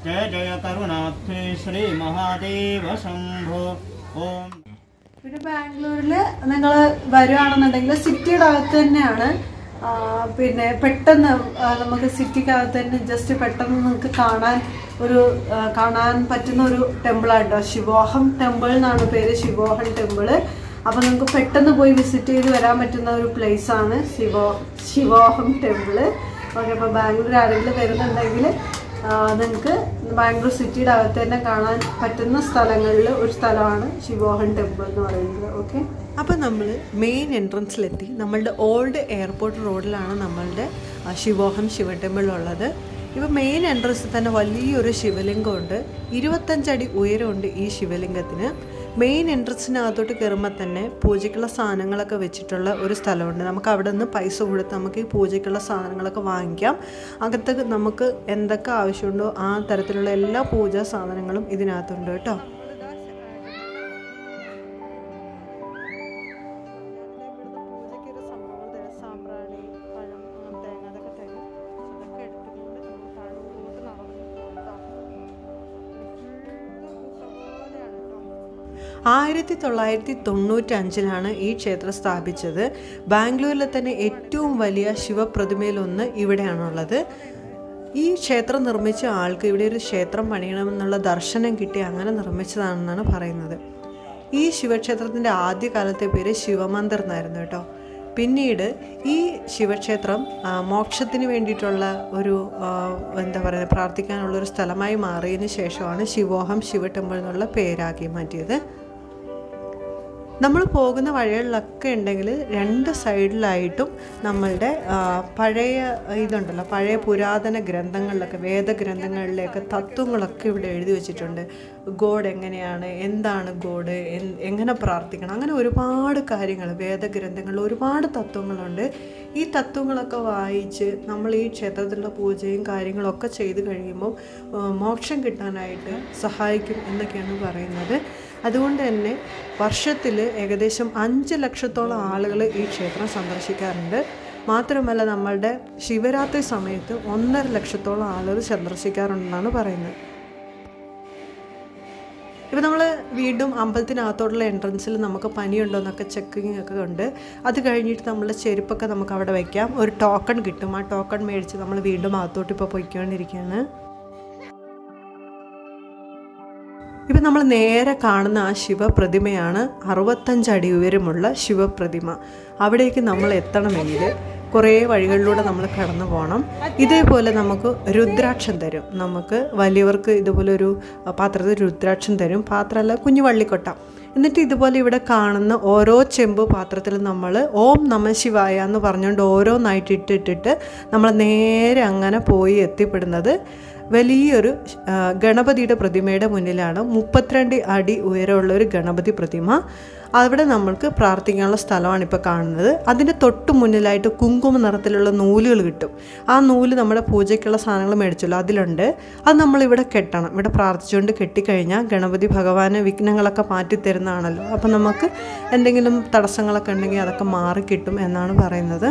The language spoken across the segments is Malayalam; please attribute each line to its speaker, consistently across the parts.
Speaker 1: जय जय करुणाब्धे श्री महादेव शंभो ओम.
Speaker 2: പിന്നെ ബാംഗ്ലൂരിൽ നിങ്ങൾ വരുവാണെന്നുണ്ടെങ്കിൽ സിറ്റിയുടെ അകത്ത് തന്നെയാണ്. പിന്നെ പെട്ടെന്ന് നമുക്ക് സിറ്റിക്കകത്ത് തന്നെ ജസ്റ്റ് പെട്ടെന്ന് നിങ്ങൾക്ക് കാണാൻ പറ്റുന്ന ഒരു ടെമ്പിളാണ് ശിവോഹം ടെമ്പിൾ എന്നാണ് പേര്, ശിവോഹം ടെമ്പിൾ. അപ്പോൾ നിങ്ങൾക്ക് പെട്ടെന്ന് പോയി വിസിറ്റ് ചെയ്ത് വരാൻ പറ്റുന്ന ഒരു പ്ലേസ് ആണ് ശിവോഹം ടെമ്പിൾ. ഓക്കെ, അപ്പോൾ ബാംഗ്ലൂർ ആരെങ്കിലും വരുന്നുണ്ടെങ്കിൽ നിങ്ങൾക്ക് ബാംഗ്ലൂർ സിറ്റിയുടെ അകത്ത് തന്നെ കാണാൻ പറ്റുന്ന സ്ഥലങ്ങളിൽ ഒരു സ്ഥലമാണ് ശിവോഹം ടെമ്പിൾ എന്ന് പറയുന്നത്. ഓക്കെ, അപ്പോൾ നമ്മൾ മെയിൻ എൻട്രൻസിലെത്തി. നമ്മളുടെ ഓൾഡ് എയർപോർട്ട് റോഡിലാണ് നമ്മളുടെ ശിവോഹം ശിവ ടെമ്പിൾ ഉള്ളത്. ഇപ്പോൾ മെയിൻ എൻട്രൻസിൽ തന്നെ വലിയൊരു ശിവലിംഗമുണ്ട്. 25 അടി ഉയരമുണ്ട് ഈ ശിവലിംഗത്തിന്. മെയിൻ എൻട്രൻസിനകത്തോട്ട് കയറുമ്പോൾ തന്നെ പൂജയ്ക്കുള്ള സാധനങ്ങളൊക്കെ വെച്ചിട്ടുള്ള ഒരു സ്ഥലമുണ്ട്. നമുക്ക് അവിടെ നിന്ന് പൈസ കൊടുത്ത് നമുക്ക് ഈ പൂജയ്ക്കുള്ള സാധനങ്ങളൊക്കെ വാങ്ങിക്കാം. അകത്ത് നമുക്ക് എന്തൊക്കെ ആവശ്യമുണ്ടോ ആ തരത്തിലുള്ള എല്ലാ പൂജാ സാധനങ്ങളും ഇതിനകത്തുണ്ട് കേട്ടോ. ആയിരത്തി 1995 ഈ ക്ഷേത്രം സ്ഥാപിച്ചത്. ബാംഗ്ലൂരിലെ തന്നെ ഏറ്റവും വലിയ ശിവപ്രതിമയിലൊന്ന് ഇവിടെയാണുള്ളത്. ഈ ക്ഷേത്രം നിർമ്മിച്ച ആൾക്ക് ഇവിടെ ഒരു ക്ഷേത്രം പണിയണമെന്നുള്ള ദർശനം കിട്ടി അങ്ങനെ നിർമ്മിച്ചതാണെന്നാണ് പറയുന്നത്. ഈ ശിവക്ഷേത്രത്തിൻ്റെ ആദ്യകാലത്തെ പേര് ശിവമന്ദിർ എന്നായിരുന്നു കേട്ടോ. പിന്നീട് ഈ ശിവക്ഷേത്രം മോക്ഷത്തിന് വേണ്ടിയിട്ടുള്ള ഒരു പ്രാർത്ഥിക്കാനുള്ളൊരു സ്ഥലമായി മാറിയതിന് ശേഷമാണ് ശിവോഹം ശിവ ടെമ്പിൾ എന്നുള്ള പേരാക്കി മാറ്റിയത്. നമ്മൾ പോകുന്ന വഴികളിലൊക്കെ ഉണ്ടെങ്കിൽ 2 സൈഡിലായിട്ടും നമ്മളുടെ പഴയ പഴയ പുരാതന ഗ്രന്ഥങ്ങളിലൊക്കെ വേദഗ്രന്ഥങ്ങളിലേക്ക് തത്വങ്ങളൊക്കെ ഇവിടെ എഴുതി വെച്ചിട്ടുണ്ട്. ഗോഡ് എങ്ങനെയാണ്, എന്താണ് ഗോഡ്, എങ്ങനെ പ്രാർത്ഥിക്കണം, അങ്ങനെ ഒരുപാട് കാര്യങ്ങൾ വേദഗ്രന്ഥങ്ങളിൽ ഒരുപാട് തത്വങ്ങളുണ്ട്. ഈ തത്വങ്ങളൊക്കെ വായിച്ച് നമ്മൾ ഈ ക്ഷേത്രത്തിലുള്ള പൂജയും കാര്യങ്ങളൊക്കെ ചെയ്ത് കഴിയുമ്പോൾ മോക്ഷം കിട്ടാനായിട്ട് സഹായിക്കും എന്നൊക്കെയാണ് പറയുന്നത്. അതുകൊണ്ട് തന്നെ വർഷത്തിൽ ഏകദേശം 5 ലക്ഷത്തോളം ആളുകൾ ഈ ക്ഷേത്രം സന്ദർശിക്കാറുണ്ട്. മാത്രമല്ല നമ്മളുടെ ശിവരാത്രി സമയത്ത് 1.5 ലക്ഷത്തോളം ആളുകൾ സന്ദർശിക്കാറുണ്ടെന്നാണ് പറയുന്നത്. ഇപ്പോൾ നമ്മൾ വീണ്ടും അമ്പലത്തിനകത്തോടുള്ള എൻട്രൻസിൽ നമുക്ക് പനിയുണ്ടോ എന്നൊക്കെ ചെക്കിങ് ഒക്കെ ഉണ്ട്. അത് കഴിഞ്ഞിട്ട് നമ്മളുടെ ചെരുപ്പൊക്കെ നമുക്ക് അവിടെ വയ്ക്കാം. ഒരു ടോക്കൺ കിട്ടും. ആ ടോക്കൺ മേടിച്ച് നമ്മൾ വീണ്ടും അകത്തോട്ട് ഇപ്പോൾ പോയിക്കൊണ്ടിരിക്കുകയാണ്. ഇപ്പം നമ്മൾ നേരെ കാണുന്ന ആ ശിവപ്രതിമയാണ് 65 അടി ഉയരമുള്ള ശിവപ്രതിമ. അവിടേക്ക് നമ്മൾ എത്തണമെങ്കിൽ കുറേ വഴികളിലൂടെ നമ്മൾ കടന്നു പോകണം. ഇതേപോലെ നമുക്ക് രുദ്രാക്ഷം തരും. നമുക്ക് വലിയവർക്ക് ഇതുപോലെ ഒരു പാത്രത്തിൽ രുദ്രാക്ഷം തരും. പാത്രമല്ല, കുഞ്ഞു വള്ളിക്കൊട്ട. എന്നിട്ട് ഇതുപോലെ ഇവിടെ കാണുന്ന ഓരോ ചെമ്പ് പാത്രത്തിലും നമ്മൾ ഓം നമ ശിവായ എന്ന് പറഞ്ഞുകൊണ്ട് ഓരോന്നായിട്ട് ഇട്ടിട്ട് നമ്മൾ നേരെ അങ്ങനെ പോയി എത്തിപ്പെടുന്നത് വലിയൊരു ഗണപതിയുടെ പ്രതിമയുടെ മുന്നിലാണ്. 32 അടി ഉയരമുള്ള ഒരു ഗണപതി പ്രതിമ. അവിടെ നമ്മൾക്ക് പ്രാർത്ഥിക്കാനുള്ള സ്ഥലമാണ് ഇപ്പോൾ കാണുന്നത്. അതിൻ്റെ തൊട്ട് മുന്നിലായിട്ട് കുങ്കുമ നിറത്തിലുള്ള നൂലുകൾ കിട്ടും. ആ നൂല് നമ്മുടെ പൂജയ്ക്കുള്ള സാധനങ്ങൾ മേടിച്ചല്ലോ അതിലുണ്ട്. അത് നമ്മളിവിടെ കെട്ടണം. ഇവിടെ പ്രാർത്ഥിച്ചുകൊണ്ട് കെട്ടിക്കഴിഞ്ഞാൽ ഗണപതി ഭഗവാന് വിഘ്നങ്ങളൊക്കെ മാറ്റിത്തരുന്നതാണല്ലോ. അപ്പം നമുക്ക് എന്തെങ്കിലും തടസ്സങ്ങളൊക്കെ ഉണ്ടെങ്കിൽ അതൊക്കെ മാറിക്കിട്ടും എന്നാണ് പറയുന്നത്.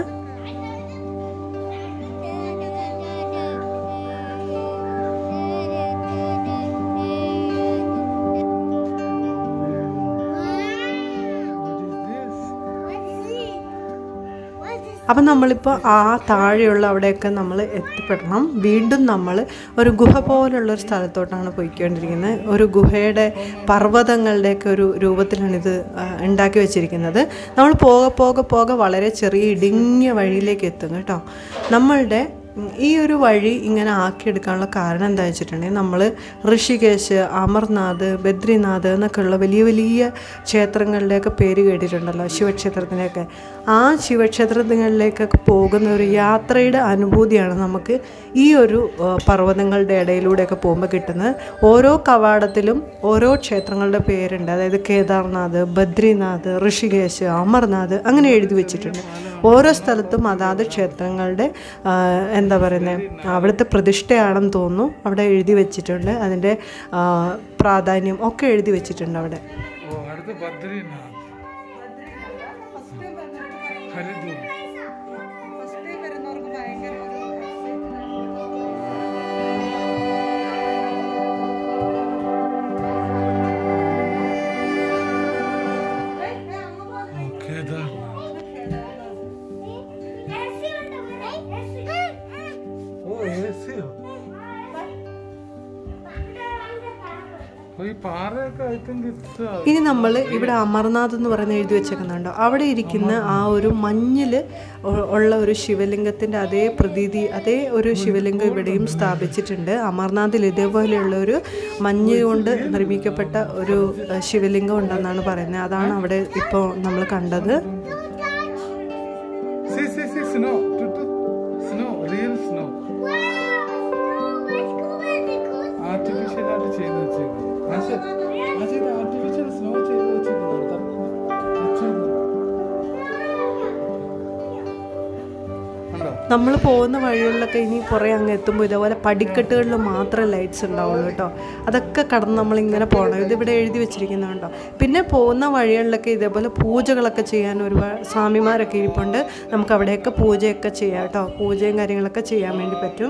Speaker 2: അപ്പം നമ്മളിപ്പോൾ ആ താഴെയുള്ള അവിടെയൊക്കെ നമ്മൾ എത്തിപ്പെടണം. വീണ്ടും നമ്മൾ ഒരു ഗുഹ പോലുള്ളൊരു സ്ഥലത്തോട്ടാണ് പോയിക്കൊണ്ടിരിക്കുന്നത്. ഒരു ഗുഹയുടെ പർവ്വതങ്ങളുടെയൊക്കെ ഒരു രൂപത്തിലാണ് ഇത് ഉണ്ടാക്കി വെച്ചിരിക്കുന്നത്. നമ്മൾ പോകെ വളരെ ചെറിയ ഇടുങ്ങിയ വഴിയിലേക്ക് എത്തും കേട്ടോ. നമ്മളുടെ ഈ ഒരു വഴി ഇങ്ങനെ ആക്കിയെടുക്കാനുള്ള കാരണം എന്താ വെച്ചിട്ടുണ്ടെങ്കിൽ നമ്മൾ ഋഷികേശ്, അമർനാഥ്, ബദ്രിനാഥ് എന്നൊക്കെയുള്ള വലിയ വലിയ ക്ഷേത്രങ്ങളിലേക്ക് പേര് കേട്ടിട്ടുണ്ടല്ലോ, ശിവക്ഷേത്രത്തിൻ്റെയൊക്കെ. ആ ശിവക്ഷേത്രങ്ങളിലേക്കൊക്കെ പോകുന്ന ഒരു യാത്രയുടെ അനുഭൂതിയാണ് നമുക്ക് ഈ ഒരു പർവ്വതങ്ങളുടെ ഇടയിലൂടെയൊക്കെ പോകുമ്പോൾ കിട്ടുന്നത്. ഓരോ കവാടത്തിലും ഓരോ ക്ഷേത്രങ്ങളുടെ പേരുണ്ട്. അതായത് കേദാർനാഥ്, ബദ്രിനാഥ്, ഋഷികേശ്, അമർനാഥ് അങ്ങനെ എഴുതി വെച്ചിട്ടുണ്ട്. ഓരോ സ്ഥലത്തും അതാത് ക്ഷേത്രങ്ങളുടെ അവിടുത്തെ പ്രതിഷ്ഠയാണെന്ന് തോന്നുന്നു അവിടെ എഴുതി വെച്ചിട്ടുണ്ട്. അതിൻ്റെ പ്രാധാന്യം ഒക്കെ എഴുതി വെച്ചിട്ടുണ്ട് അവിടെ. ഇനി നമ്മൾ ഇവിടെ അമർനാഥ് എന്ന് പറയുന്ന എഴുതി വെച്ചേക്കുന്നുണ്ടോ, അവിടെ ഇരിക്കുന്ന ആ ഒരു മഞ്ഞിൽ ഉള്ള ഒരു ശിവലിംഗത്തിൻ്റെ അതേ പ്രതീതി, അതേ ഒരു ശിവലിംഗം ഇവിടെയും സ്ഥാപിച്ചിട്ടുണ്ട്. അമർനാഥിൽ ഇതേപോലെയുള്ള ഒരു മഞ്ഞ് കൊണ്ട് നിർമ്മിക്കപ്പെട്ട ഒരു ശിവലിംഗം ഉണ്ടെന്നാണ് പറയുന്നത്. അതാണ് അവിടെ ഇപ്പോൾ നമ്മൾ കണ്ടത്. നമ്മൾ പോകുന്ന വഴികളിലൊക്കെ ഇനി കുറേ അങ്ങ് എത്തുമ്പോൾ ഇതേപോലെ പടിക്കെട്ടുകളിൽ മാത്രമേ ലൈറ്റ്സ് ഉണ്ടാവുള്ളൂ കേട്ടോ. അതൊക്കെ കടന്ന് നമ്മളിങ്ങനെ പോകണം. ഇതിവിടെ എഴുതി വെച്ചിരിക്കുന്നുണ്ടോ. പിന്നെ പോകുന്ന വഴികളിലൊക്കെ ഇതേപോലെ പൂജകളൊക്കെ ചെയ്യാൻ ഒരുപാട് സ്വാമിമാരൊക്കെ ഇരിപ്പുണ്ട്. നമുക്ക് അവിടെയൊക്കെ പൂജയൊക്കെ ചെയ്യാം കേട്ടോ. പൂജയും കാര്യങ്ങളൊക്കെ ചെയ്യാൻ വേണ്ടി പറ്റും.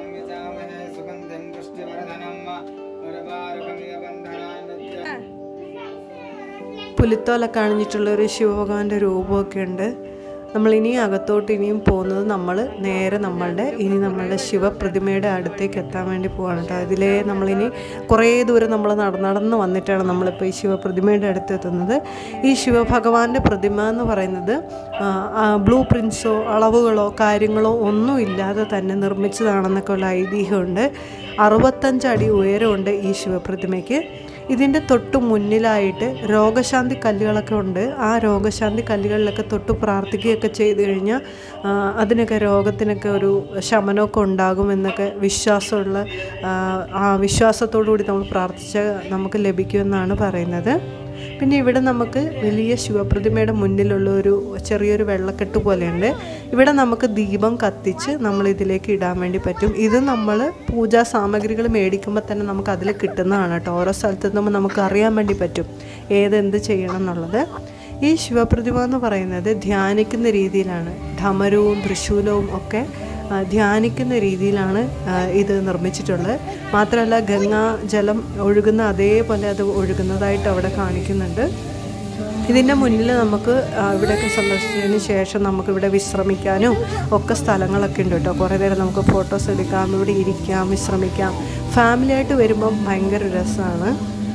Speaker 2: പുലിത്തോലൊക്കെ അണിഞ്ഞിട്ടുള്ളൊരു ശിവഭഗവാന്റെ രൂപമൊക്കെ ഉണ്ട്. നമ്മളിനി അകത്തോട്ട് ഇനിയും പോകുന്നത് നമ്മളുടെ ശിവപ്രതിമയുടെ അടുത്തേക്ക് എത്താൻ വേണ്ടി പോവാണ് കേട്ടോ. ഇതിലേ നമ്മളിനി കുറേ ദൂരം നമ്മൾ നടന്ന് വന്നിട്ടാണ് നമ്മളിപ്പോൾ ഈ ശിവപ്രതിമയുടെ അടുത്ത് എത്തുന്നത്. ഈ ശിവഭഗവാന്റെ പ്രതിമ എന്ന് പറയുന്നത് ബ്ലൂ പ്രിൻസോ അളവുകളോ കാര്യങ്ങളോ ഒന്നും ഇല്ലാതെ തന്നെ നിർമ്മിച്ചതാണെന്നൊക്കെ ഉള്ള ഐതിഹ്യമുണ്ട്. 65 അടി ഉയരമുണ്ട് ഈ ശിവപ്രതിമയ്ക്ക്. ഇതിൻ്റെ തൊട്ട് മുന്നിലായിട്ട് രോഗശാന്തി കല്ലുകളൊക്കെ ഉണ്ട്. ആ രോഗശാന്തി കല്ലുകളിലൊക്കെ തൊട്ട് പ്രാർത്ഥിക്കുകയൊക്കെ ചെയ്തു കഴിഞ്ഞാൽ അതിനൊക്കെ രോഗത്തിനൊക്കെ ഒരു ശമനമൊക്കെ ഉണ്ടാകുമെന്നൊക്കെ വിശ്വാസമുള്ള ആ വിശ്വാസത്തോടു കൂടി നമ്മൾ പ്രാർത്ഥിച്ചാൽ നമുക്ക് ലഭിക്കുമെന്നാണ് പറയുന്നത്. പിന്നെ ഇവിടെ നമുക്ക് വലിയ ശിവപ്രതിമയുടെ മുന്നിലുള്ള ഒരു ചെറിയൊരു വെള്ളക്കെട്ട് പോലെയുണ്ട്. ഇവിടെ നമുക്ക് ദീപം കത്തിച്ച് നമ്മൾ ഇതിലേക്ക് ഇടാൻ വേണ്ടി പറ്റും. ഇത് നമ്മൾ പൂജാ സാമഗ്രികൾ മേടിക്കുമ്പോൾ തന്നെ നമുക്ക് അതിൽ കിട്ടുന്നതാണ് കേട്ടോ. ഓരോ സ്ഥലത്തെത്തുമ്പോൾ നമുക്ക് അറിയാൻ വേണ്ടി പറ്റും ഏതെന്ത് ചെയ്യണം എന്നുള്ളത്. ഈ ശിവപ്രതിമ എന്ന് പറയുന്നത് ധ്യാനിക്കുന്ന രീതിയിലാണ്. ധമരവും ത്രിശൂലവും ഒക്കെ ധ്യാനിക്കുന്ന രീതിയിലാണ് ഇത് നിർമ്മിച്ചിട്ടുള്ളത്. മാത്രമല്ല ഗംഗാ ജലം ഒഴുകുന്ന അതേപോലെ അത് ഒഴുകുന്നതായിട്ട് അവിടെ കാണിക്കുന്നുണ്ട്. ഇതിൻ്റെ മുന്നിൽ നമുക്ക് ഇവിടെയൊക്കെ സന്ദർശിച്ചതിന് ശേഷം നമുക്കിവിടെ വിശ്രമിക്കാനും ഒക്കെ സ്ഥലങ്ങളൊക്കെ ഉണ്ട് കേട്ടോ. കുറേ നേരം നമുക്ക് ഫോട്ടോസ് എടുക്കാം, ഇവിടെ ഇരിക്കാം, വിശ്രമിക്കാം. ഫാമിലിയായിട്ട് വരുമ്പം ഭയങ്കര രസമാണ്.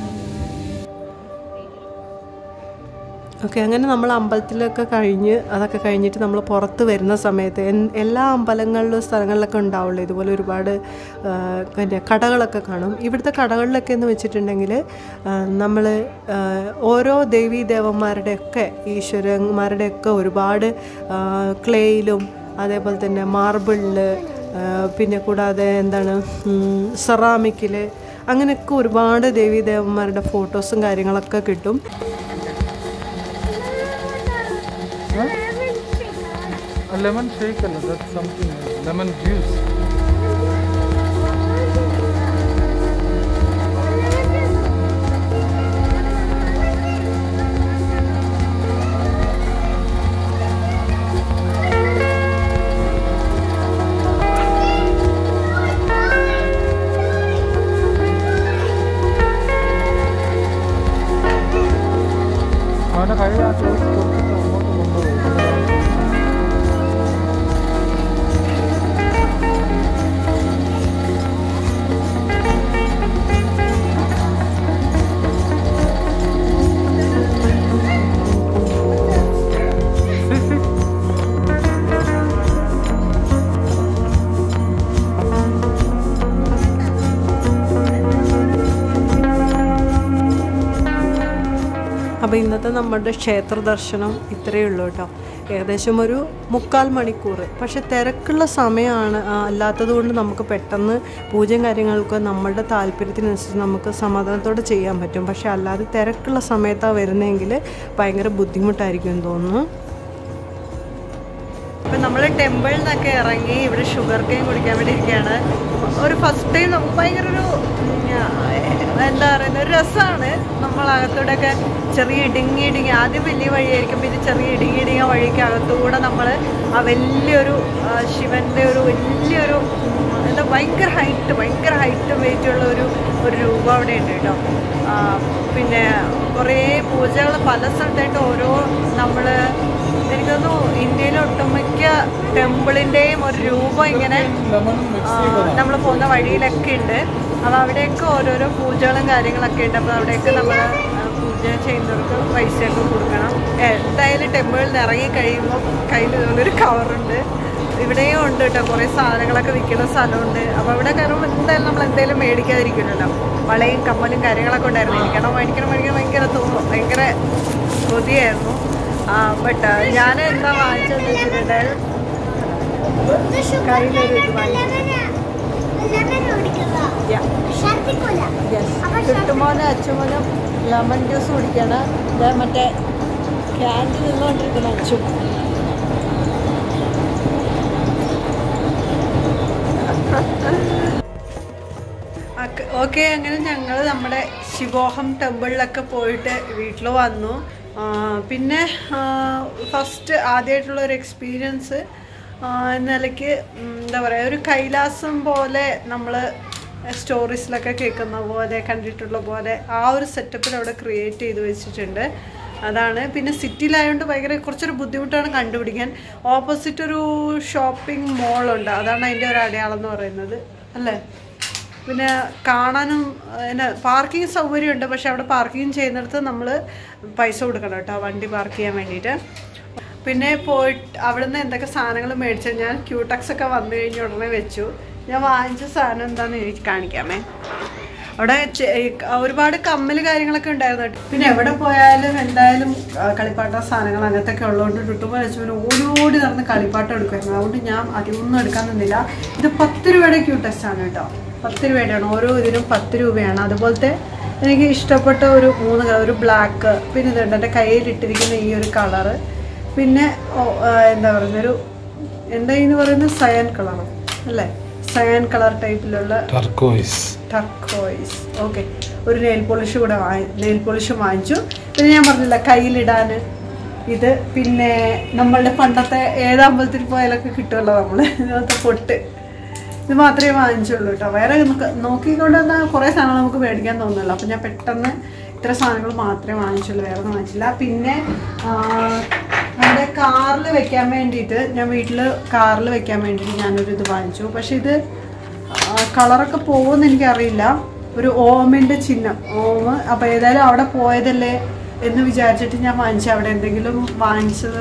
Speaker 2: ഓക്കെ, അങ്ങനെ നമ്മൾ അമ്പലത്തിലൊക്കെ അതൊക്കെ കഴിഞ്ഞിട്ട് നമ്മൾ പുറത്ത് വരുന്ന സമയത്ത് എല്ലാ അമ്പലങ്ങളിലും സ്ഥലങ്ങളിലൊക്കെ ഉണ്ടാവുള്ളൂ ഇതുപോലെ ഒരുപാട് പിന്നെ കടകളൊക്കെ കാണും. ഇവിടുത്തെ കടകളിലൊക്കെ എന്ന് വെച്ചിട്ടുണ്ടെങ്കിൽ നമ്മൾ ഓരോ ദേവീ ദേവന്മാരുടെയൊക്കെ ഈശ്വരന്മാരുടെയൊക്കെ ഒരുപാട് ക്ലേയിലും അതേപോലെ തന്നെ മാർബിളിൽ പിന്നെ കൂടാതെ സെറാമിക്കിൽ അങ്ങനെയൊക്കെ ഒരുപാട് ദേവീ ദേവന്മാരുടെ ഫോട്ടോസും കാര്യങ്ങളൊക്കെ കിട്ടും.
Speaker 3: lemon shake, that's something. Lemon juice. അവനെ കഴിയാ
Speaker 2: അപ്പോൾ ഇന്നത്തെ നമ്മുടെ ക്ഷേത്ര ദർശനം ഇത്രയേ ഉള്ളൂ കേട്ടോ. ഏകദേശം ഒരു 3/4 മണിക്കൂർ. പക്ഷെ തിരക്കുള്ള സമയമാണ് അല്ലാത്തത് കൊണ്ട് നമുക്ക് പെട്ടെന്ന് പൂജയും കാര്യങ്ങൾക്ക് നമ്മളുടെ താല്പര്യത്തിനനുസരിച്ച് നമുക്ക് സമാധാനത്തോടെ ചെയ്യാൻ പറ്റും. പക്ഷെ അല്ലാതെ തിരക്കുള്ള സമയത്താണ് വരുന്നതെങ്കിൽ ഭയങ്കര ബുദ്ധിമുട്ടായിരിക്കും എന്ന് തോന്നുന്നു. അപ്പം നമ്മൾ ടെമ്പിളിൽ നിന്നൊക്കെ ഇറങ്ങി ഇവിടെ ഷുഗർ കെയിൻ കുടിക്കാൻ വേണ്ടി ഇരിക്കുകയാണ്. ഒരു ഫസ്റ്റ് ടൈം നമുക്ക് ഭയങ്കര ഒരു ഒരു രസമാണ്. നമ്മളകത്തൂടെയൊക്കെ ചെറിയ ഇടുങ്ങി ആദ്യം വലിയ വഴിയായിരിക്കും, പിന്നെ ചെറിയ ഇടുങ്ങിയ വഴിക്ക് അകത്തൂടെ നമ്മൾ ആ വലിയൊരു ശിവൻ്റെ ഒരു വലിയൊരു ഭയങ്കര ഹൈറ്റ് വെയിറ്റുള്ള ഒരു രൂപം അവിടെ ഉണ്ട് കേട്ടോ. പിന്നെ കുറേ പൂജകൾ പല സ്ഥലത്തായിട്ട് ഓരോ എനിക്കൊന്നു ഇന്ത്യയിലെ ഒട്ടുമിക്ക ടെമ്പിളിൻ്റെയും ഒരു രൂപം ഇങ്ങനെ നമ്മൾ പോകുന്ന വഴിയിലൊക്കെ ഉണ്ട്. അപ്പോൾ അവിടെയൊക്കെ ഓരോരോ പൂജകളും കാര്യങ്ങളൊക്കെ ഉണ്ട്. അപ്പോൾ അവിടെയൊക്കെ നമ്മൾ പൂജ ചെയ്യുന്നവർക്ക് പൈസയൊക്കെ കൊടുക്കണം. എന്തായാലും ടെമ്പിളിൽ ഇറങ്ങി കഴിയുമ്പോൾ കയ്യിൽ ഇതുപോലൊരു കവറുണ്ട്. ഇവിടെയും ഉണ്ട് കേട്ടോ, കുറേ സാധനങ്ങളൊക്കെ വിൽക്കുന്ന സ്ഥലമുണ്ട്. അപ്പോൾ അവിടെ കയറുമ്പോൾ എന്തായാലും നമ്മൾ എന്തെങ്കിലും മേടിക്കാതിരിക്കുമല്ലോ. വളയും കമ്മലും കാര്യങ്ങളൊക്കെ ഉണ്ടായിരുന്നു. മേടിക്കണം ഭയങ്കര കൊതിയായിരുന്നു. ബട്ട് ഞാൻ എന്താ വാങ്ങിച്ചതെന്ന് വെച്ചിട്ടുണ്ടെങ്കിൽ കയ്യിലൊരു ഇത് വാങ്ങിച്ചു. ചുട്ടുമോനും അച്ചുമോനും ലെമൺ ജ്യൂസ് കുടിക്കണം. ഇത് മറ്റേ ക്യാൻഡിൽ നിന്നുകൊണ്ടിരിക്കുന്ന അച്ചു. ഓക്കെ, അങ്ങനെ ഞങ്ങൾ നമ്മുടെ ശിവോഹം ടെമ്പിളിലൊക്കെ പോയിട്ട് വീട്ടിൽ വന്നു. പിന്നെ ഫസ്റ്റ് ആദ്യമായിട്ടുള്ള ഒരു എക്സ്പീരിയൻസ് എന്ന നിലയ്ക്ക് എന്താ പറയുക, ഒരു കൈലാസം പോലെ നമ്മൾ സ്റ്റോറീസിലൊക്കെ കേൾക്കുന്ന പോലെ കണ്ടിട്ടുള്ള പോലെ ആ ഒരു സെറ്റപ്പിൽ അവിടെ ക്രിയേറ്റ് ചെയ്ത് വെച്ചിട്ടുണ്ട്. അതാണ്. പിന്നെ സിറ്റിയിലായതുകൊണ്ട് ഭയങ്കര കുറച്ചൊരു ബുദ്ധിമുട്ടാണ് കണ്ടുപിടിക്കാൻ. ഓപ്പോസിറ്റ് ഒരു ഷോപ്പിംഗ് മോളുണ്ട്, അതാണ് അതിൻ്റെ ഒരു അടയാളം എന്ന് പറയുന്നത് അല്ലേ. പിന്നെ കാണാനും പിന്നെ പാർക്കിംഗ് സൗകര്യമുണ്ട്. പക്ഷെ അവിടെ പാർക്കിംഗ് ചെയ്യുന്നിടത്ത് നമ്മൾ പൈസ കൊടുക്കണം കേട്ടോ, വണ്ടി പാർക്ക് ചെയ്യാൻ വേണ്ടിയിട്ട്. പിന്നെ പോയിട്ട് അവിടെ നിന്ന് എന്തൊക്കെ സാധനങ്ങൾ മേടിച്ചാൽ ഞാൻ ക്യൂടെക്സ് ഒക്കെ വന്നു കഴിഞ്ഞ് ഉടനെ വെച്ചു. ഞാൻ വാങ്ങിച്ച സാധനം എന്താണെന്ന് എനിക്ക് കാണിക്കാമേ. അവിടെ ഒരുപാട് കമ്മൽ കാര്യങ്ങളൊക്കെ ഉണ്ടായിരുന്നു. പിന്നെ എവിടെ പോയാലും എന്തായാലും കളിപ്പാട്ട സാധനങ്ങൾ അങ്ങനത്തെയൊക്കെ ഉള്ളതുകൊണ്ട് ടുട്ടുമ്പോൾ വെച്ചപ്പോൾ ഓടി നടന്ന് കളിപ്പാട്ടം എടുക്കുമായിരുന്നു. അതുകൊണ്ട് ഞാൻ അതൊന്നും എടുക്കാൻ നിന്നില്ല. ഇത് 10 രൂപയുടെ ക്യൂടെക്സ് ആണ് കേട്ടോ, 10 രൂപയുടെയാണ്. ഓരോ ഇതിനും 10 രൂപയാണ്. അതുപോലത്തെ എനിക്ക് ഇഷ്ടപ്പെട്ട ഒരു 3 കളർ, ഒരു ബ്ലാക്ക്, പിന്നെ ഇതുണ്ട് എൻ്റെ കയ്യിലിട്ടിരിക്കുന്ന ഈ ഒരു കളറ്, പിന്നെ എന്താ പറയുന്നൊരു എന്താ ഇന്ന് പറയുന്നത് സയൻ കളർ അല്ലേ, സയൻ കളർ ടൈപ്പിലുള്ള ടർക്കോയിസ്. ഓക്കെ, ഒരു നെയിൽ പോളിഷ് വാങ്ങിച്ചു. പിന്നെ ഞാൻ പറഞ്ഞില്ല കയ്യിലിടാൻ ഇത്, പിന്നെ നമ്മളുടെ പണ്ടത്തെ ഏതമ്പലത്തിൽ പോയാലൊക്കെ കിട്ടുമല്ലോ നമ്മൾ ഇന്നത്തെ പൊട്ട്, ഇത് മാത്രമേ വാങ്ങിച്ചുള്ളൂ കേട്ടോ. വേറെ നോക്കിക്കൊണ്ട് വന്നാൽ കുറേ സാധനങ്ങൾ നമുക്ക് മേടിക്കാൻ തോന്നുന്നില്ല. അപ്പം ഞാൻ പെട്ടെന്ന് ഇത്ര സാധനങ്ങൾ മാത്രമേ വാങ്ങിച്ചുള്ളൂ, വേറെ ഒന്നും വാങ്ങിച്ചില്ല. പിന്നെ നമ്മുടെ കാറിൽ വെക്കാൻ വേണ്ടിയിട്ട്, ഞാൻ വീട്ടിൽ കാറിൽ വെക്കാൻ വേണ്ടിയിട്ട് ഞാനൊരു ഇത് വാങ്ങിച്ചു. പക്ഷെ ഇത് കളറൊക്കെ പോകുമെന്ന് എനിക്കറിയില്ല. ഒരു ഓമിൻ്റെ ചിഹ്നം, ഓം. അപ്പോൾ ഏതായാലും അവിടെ പോയതല്ലേ എന്ന് വിചാരിച്ചിട്ട് ഞാൻ വാങ്ങിച്ചു. അവിടെ എന്തെങ്കിലും വാങ്ങിച്ചത്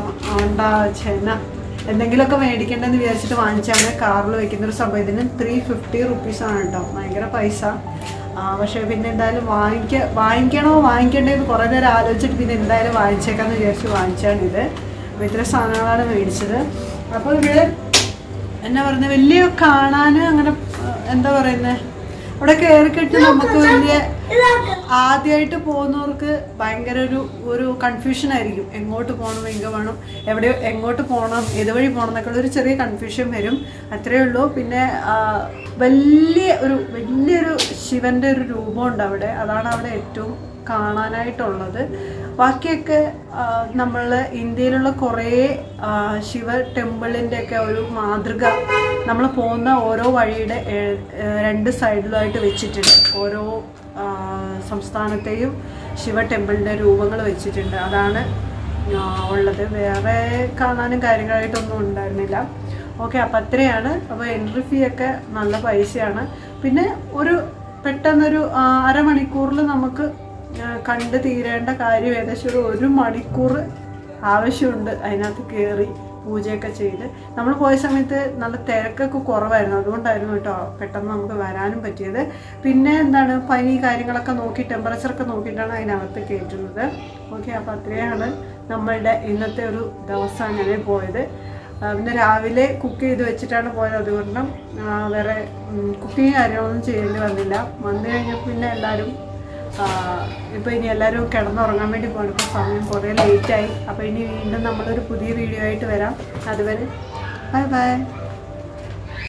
Speaker 2: ചെന എന്തെങ്കിലുമൊക്കെ മേടിക്കേണ്ടതെന്ന് വിചാരിച്ചിട്ട് വാങ്ങിച്ചാണ്. കാറിൽ വെക്കുന്നൊരു സംഭവം. ഇതിന് 350 റുപ്പീസാണ് കേട്ടോ, ഭയങ്കര പൈസ. പക്ഷേ പിന്നെ എന്തായാലും വാങ്ങിക്കേണ്ടതെന്ന് കുറേ നേരം ആലോചിച്ചിട്ട് പിന്നെ എന്തായാലും വാങ്ങിച്ചേക്കാമെന്ന് വിചാരിച്ച് വാങ്ങിച്ചാണിത്. അപ്പോൾ ഇത്ര സാധനങ്ങളാണ് മേടിച്ചത്. അപ്പോൾ ഇവിടെ എന്നാ പറയുന്നത്, വലിയ കാണാൻ അങ്ങനെ എന്താ പറയുന്നത്, അവിടെ കയറിക്കെട്ട് നമുക്ക് വലിയ ആദ്യമായിട്ട് പോകുന്നവർക്ക് ഭയങ്കര ഒരു കൺഫ്യൂഷൻ ആയിരിക്കും. എങ്ങോട്ട് പോകണം, വേണം, എങ്ങോട്ട് പോകണം, ഏതുവഴി പോകണം എന്നൊക്കെ ഉള്ളൊരു ചെറിയ കൺഫ്യൂഷൻ വരും, അത്രയേ ഉള്ളൂ. പിന്നെ വലിയൊരു ശിവൻ്റെ ഒരു രൂപമുണ്ട് അവിടെ, അതാണ് അവിടെ ഏറ്റവും കാണാനായിട്ടുള്ളത്. ബാക്കിയൊക്കെ നമ്മൾ ഇന്ത്യയിലുള്ള കുറേ ശിവ ടെമ്പിളിൻ്റെയൊക്കെ ഒരു മാതൃക നമ്മൾ പോകുന്ന ഓരോ വഴിയുടെ 2 സൈഡിലായിട്ട് വെച്ചിട്ടുണ്ട്. ഓരോ സംസ്ഥാനത്തെയും ശിവ ടെമ്പിളിൻ്റെ രൂപങ്ങൾ വെച്ചിട്ടുണ്ട്. അതാണ് ഉള്ളത്. വേറെ കാണാനും കാര്യങ്ങളായിട്ടൊന്നും ഉണ്ടായിരുന്നില്ല. ഓക്കെ, അപ്പം അത്രയാണ്. അപ്പോൾ എൻട്രി ഫീ ഒക്കെ നല്ല പൈസയാണ്. പിന്നെ പെട്ടെന്നൊരു അരമണിക്കൂറിൽ നമുക്ക് കണ്ട് തീരേണ്ട കാര്യം ഏകദേശം 1 മണിക്കൂർ ആവശ്യമുണ്ട് അതിനകത്ത് കയറി പൂജയൊക്കെ ചെയ്ത്. നമ്മൾ പോയ സമയത്ത് നല്ല തിരക്കൊക്കെ കുറവായിരുന്നു, അതുകൊണ്ടായിരുന്നു കേട്ടോ പെട്ടെന്ന് നമുക്ക് വരാനും പറ്റിയത്. പിന്നെ എന്താണ്, പനി കാര്യങ്ങളൊക്കെ നോക്കി ടെമ്പറേച്ചറൊക്കെ നോക്കിയിട്ടാണ് അതിനകത്ത് കയറ്റുന്നത്. ഓക്കെ, അപ്പോൾ അത്രയാണ് നമ്മളുടെ ഇന്നത്തെ ഒരു ദിവസം അങ്ങനെ പോയത്. പിന്നെ രാവിലെ കുക്ക് ചെയ്ത് വെച്ചിട്ടാണ് പോയത്, അതുകൊണ്ടും വേറെ കുക്കിങ് കാര്യങ്ങളൊന്നും ചെയ്യേണ്ടി വന്നില്ല. വന്നു കഴിഞ്ഞപ്പോൾ പിന്നെ എല്ലാവരും ഇപ്പോൾ ഇനി എല്ലാവരും കിടന്നുറങ്ങാൻ വേണ്ടി പോകണം. ഇപ്പോൾ സമയം കുറേ ലേറ്റായി. അപ്പോൾ ഇനി വീണ്ടും നമ്മളൊരു പുതിയ വീഡിയോ ആയിട്ട് വരാം. അതുവരെ ബൈ ബൈ.